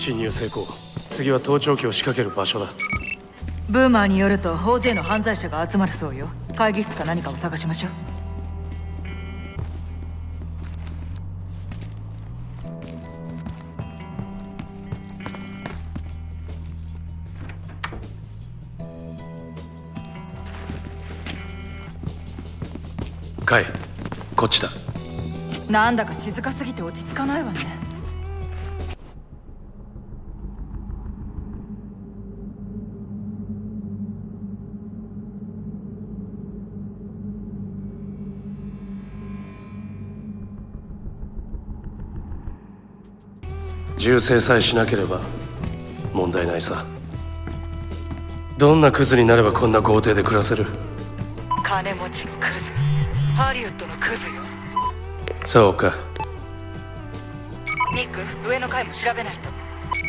侵入成功。次は盗聴器を仕掛ける場所だ。 ブーマーによると大勢の犯罪者が集まるそうよ。会議室か何かを探しましょう。 カイ、こっちだ。 なんだか静かすぎて落ち着かないわね。 銃声さえしなければ問題ないさ。どんなクズになればこんな豪邸で暮らせる？ 金持ちのクズ、ハリウッドのクズよ。 そうか。 ニック、上の階も調べないと。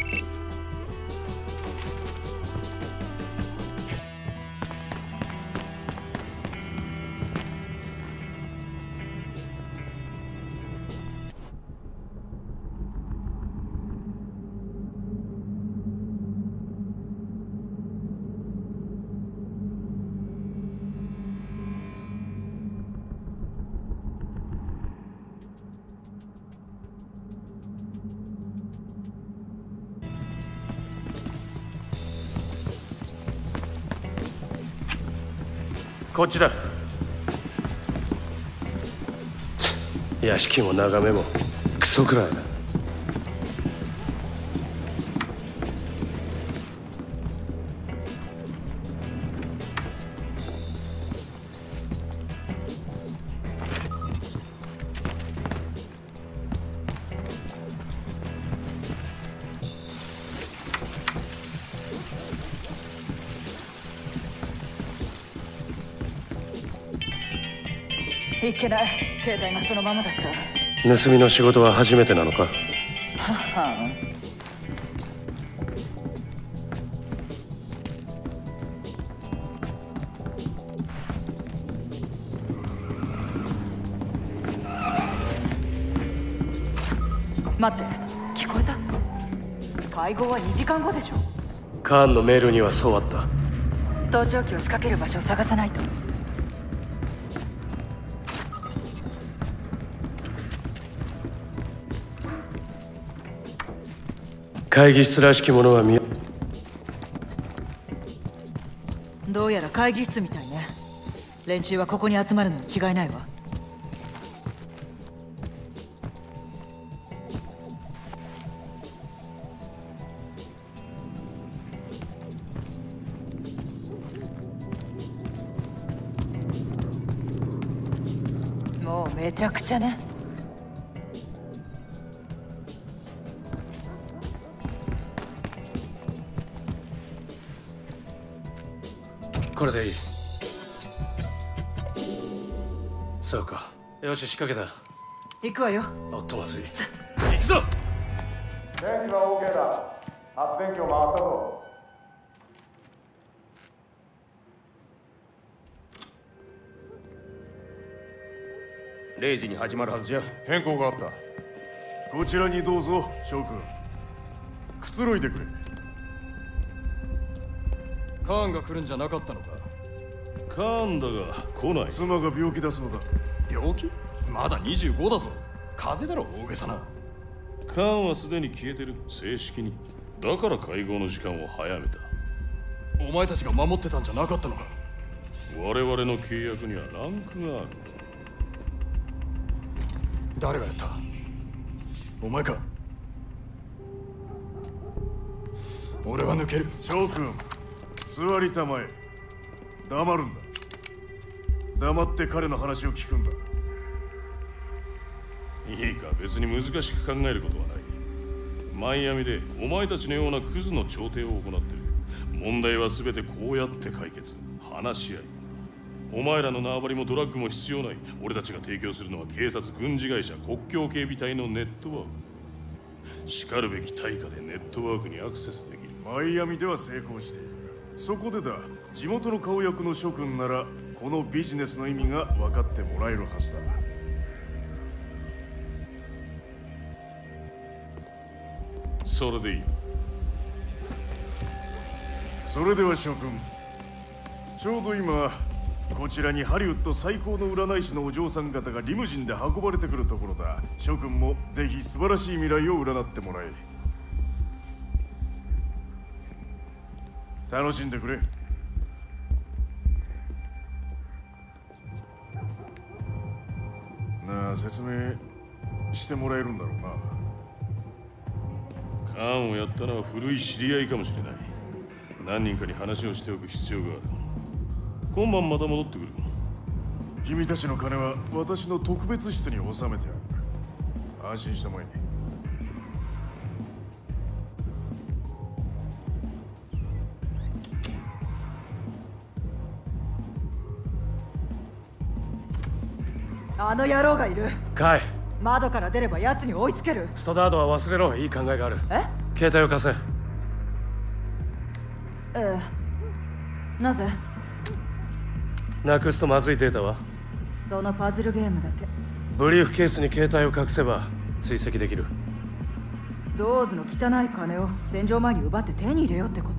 こっちだ。屋敷も眺めもクソくらいだ。 いけない。携帯がそのままだった。 盗みの仕事は初めてなのか？ はは待って、聞こえた？会合は2時間後でしょ。 カーンのメールにはそうあった。 盗聴器を仕掛ける場所を探さないと。 会議室らしきものはどうやら会議室みたいね。連中はここに集まるのに違いないわ。もうめちゃくちゃね。 これでいい。そうか。よし、仕掛けた。 行くわよ。 おっとまずい。行くぞ。 電気は OK だ。発電機を回したぞ。 0時に始まるはずじゃ。 変更があった。こちらにどうぞ、将軍。くつろいでくれ。 カーンが来るんじゃなかったのか？ カーンだが来ない。妻が病気だそうだ。 病気？まだ25だぞ。風邪だろ、大げさな。 カーンはすでに消えてる、正式に。だから会合の時間を早めた。 お前たちが守ってたんじゃなかったのか？ 我々の契約にはランクがある。 誰がやった？お前か？俺は抜ける。 将軍、座りたまえ。黙るんだ。黙って彼の話を聞くんだ。いいか、別に難しく考えることはない。マイアミでお前たちのようなクズの調停を行ってる。問題は全てこうやって解決。話し合い。お前らの縄張りもドラッグも必要ない。俺たちが提供するのは警察、軍事会社、国境警備隊のネットワーク。しかるべき対価でネットワークにアクセスできる。マイアミでは成功している。そこでだ、地元の顔役の諸君ならこのビジネスの意味が分かってもらえるはずだ。それでいい。 それでは諸君、ちょうど今こちらにハリウッド最高の占い師のお嬢さん方がリムジンで運ばれてくるところだ。諸君もぜひ素晴らしい未来を占ってもらえ。楽しんでくれ。なあ、説明してもらえるんだろうな。 カーンをやったのは古い知り合いかもしれない。何人かに話をしておく必要がある。今晩また戻ってくる。 君たちの金は私の特別室に収めてある。安心したまえ。 あの野郎がいる。 カイ、 窓から出れば奴に追いつける。 ストダードは忘れろ。いい考えがある。 え？ 携帯を貸せ。 なぜ？ なくすとまずいデータは？ そのパズルゲームだけ。 ブリーフケースに携帯を隠せば追跡できる。 ドーズの汚い金を戦場前に奪って手に入れようってこと？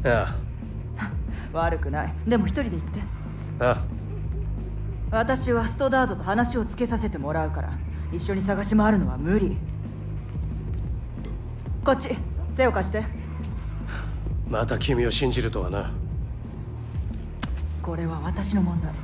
あ悪くない。でも一人で行って。 あ、ああ。 私はストダードと話をつけさせてもらうから、一緒に探し回るのは無理。こっち、手を貸して。 また君を信じるとはな。 これは私の問題。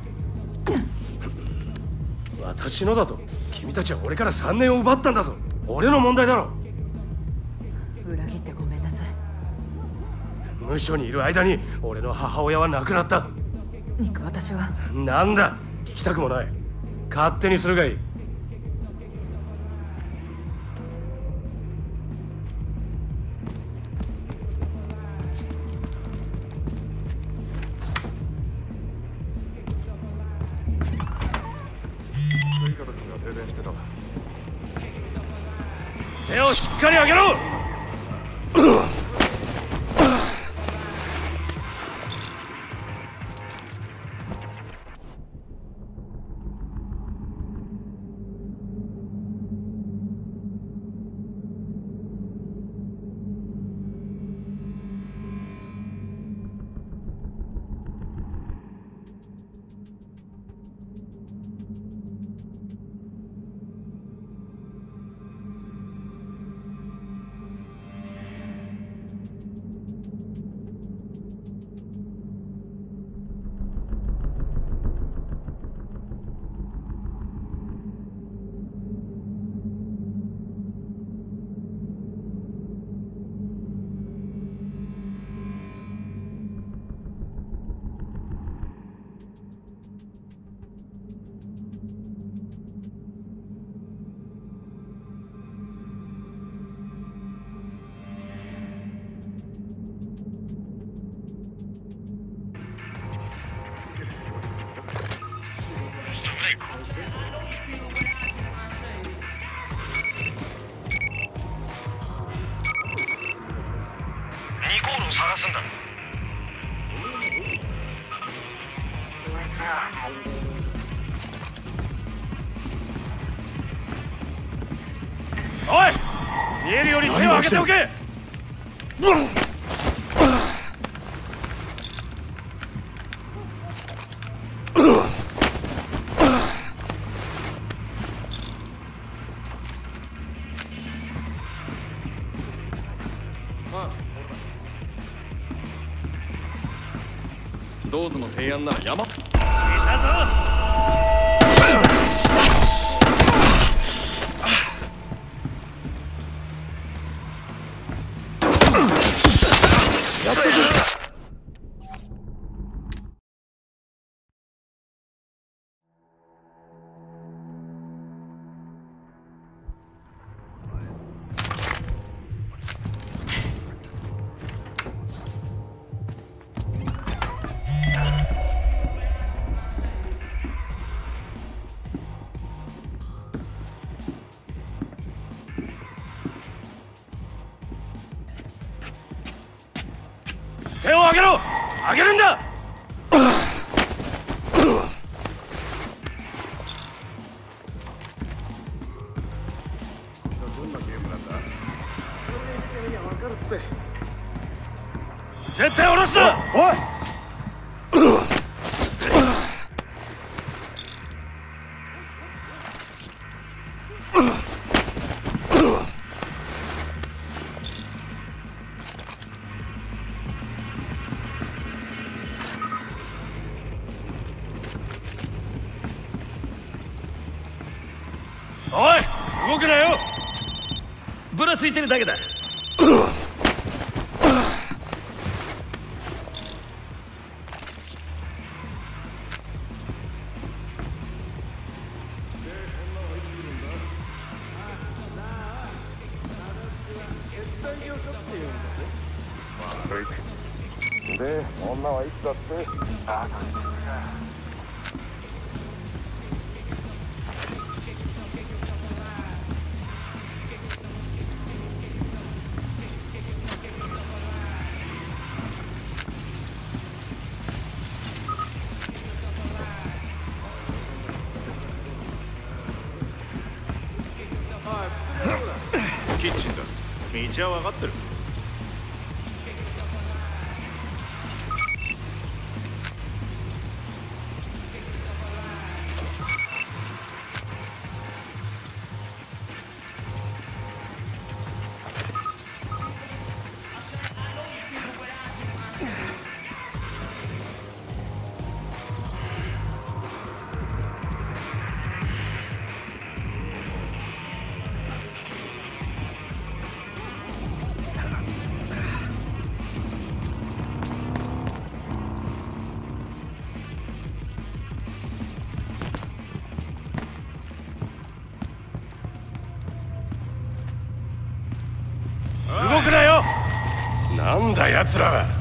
私のだと？君たちは俺から3年を奪ったんだぞ。俺の問題だろ。 裏切ってごめんなさい。 無所にいる間に俺の母親は亡くなった。 ニック、私は。 なんだ、聞きたくもない。勝手にするがいい。手をしっかり上げろ。 探すんだ。 おい、見えるように手を上げておけ。 ドーズの提案なら山。手を上げろ。上げるんだ。全絶対下ろすな。 おい。 おい、動くなよ。ぶらついてるだけだ。 で、女はいつだって。 キッチンだ。道は分かってる。 動くなよ。なんだ奴らは。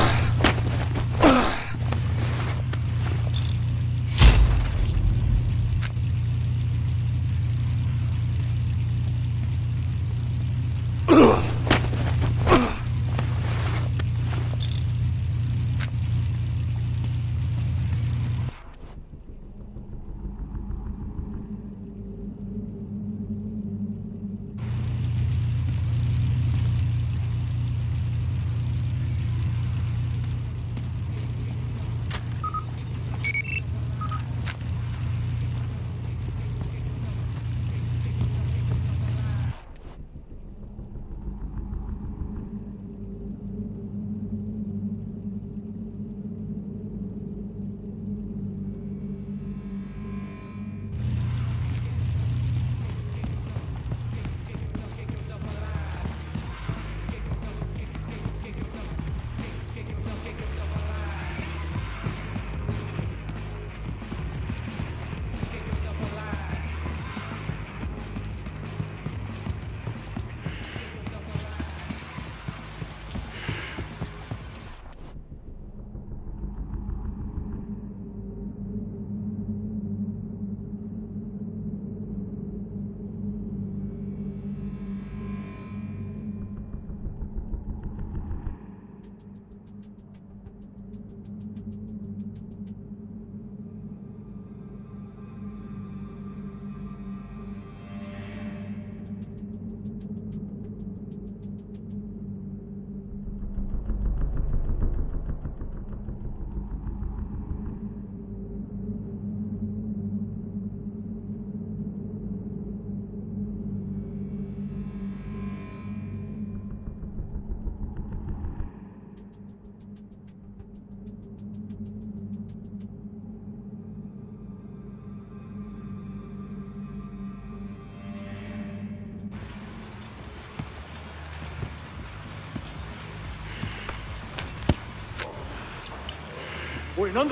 おい、なんだ。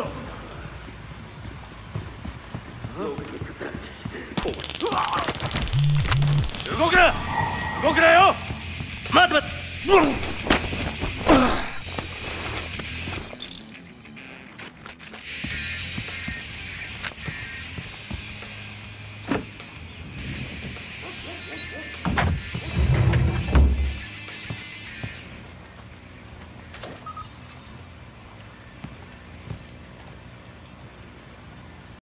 動くなよ。待って待って。